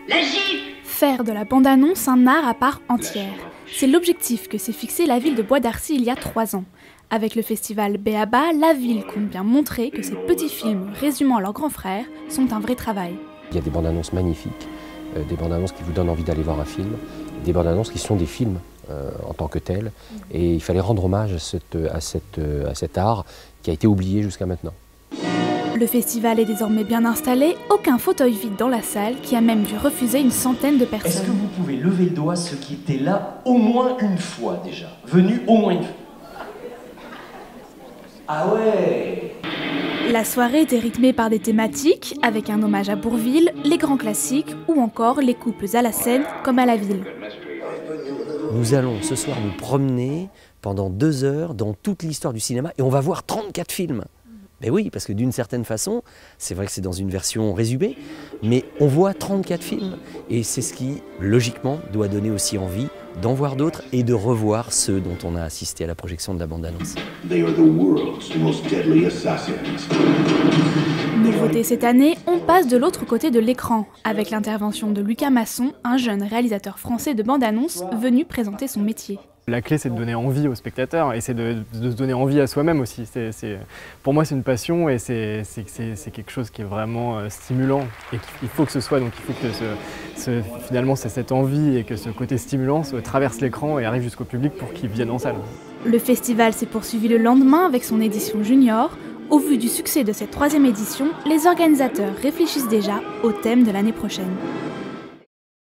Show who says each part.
Speaker 1: La gifle.
Speaker 2: Faire de la bande-annonce un art à part entière. C'est l'objectif que s'est fixé la ville de Bois d'Arcy il y a 3 ans. Avec le festival B.A.B.A., la ville compte bien montrer que ces petits films résumant leurs grands frères sont un vrai travail.
Speaker 3: Il y a des bandes-annonces magnifiques, des bandes-annonces qui vous donnent envie d'aller voir un film, des bandes-annonces qui sont des films en tant que tels. Et il fallait rendre hommage à cet art qui a été oublié jusqu'à maintenant.
Speaker 2: Le festival est désormais bien installé, aucun fauteuil vide dans la salle qui a même dû refuser une centaine de personnes.
Speaker 4: Est-ce que vous pouvez lever le doigt ceux qui étaient là au moins une fois déjà? Venus au moins une fois? Ah ouais!
Speaker 2: La soirée était rythmée par des thématiques, avec un hommage à Bourvil, les grands classiques ou encore les couples à la scène comme à la ville.
Speaker 5: Nous allons ce soir nous promener pendant 2 heures dans toute l'histoire du cinéma et on va voir 34 films. Mais oui, parce que d'une certaine façon, c'est vrai que c'est dans une version résumée, mais on voit 34 films et c'est ce qui, logiquement, doit donner aussi envie d'en voir d'autres et de revoir ceux dont on a assisté à la projection de la bande-annonce.
Speaker 2: Nouveauté cette année, on passe de l'autre côté de l'écran, avec l'intervention de Lucas Masson, un jeune réalisateur français de bande-annonce venu présenter son métier.
Speaker 6: La clé, c'est de donner envie aux spectateurs et c'est de se donner envie à soi-même aussi. Pour moi, c'est une passion et c'est quelque chose qui est vraiment stimulant et qu'il faut que ce soit. Donc il faut que finalement, c'est cette envie et que ce côté stimulant traverse l'écran et arrive jusqu'au public pour qu'il vienne en salle.
Speaker 2: Le festival s'est poursuivi le lendemain avec son édition junior. Au vu du succès de cette 3e édition, les organisateurs réfléchissent déjà au thème de l'année prochaine.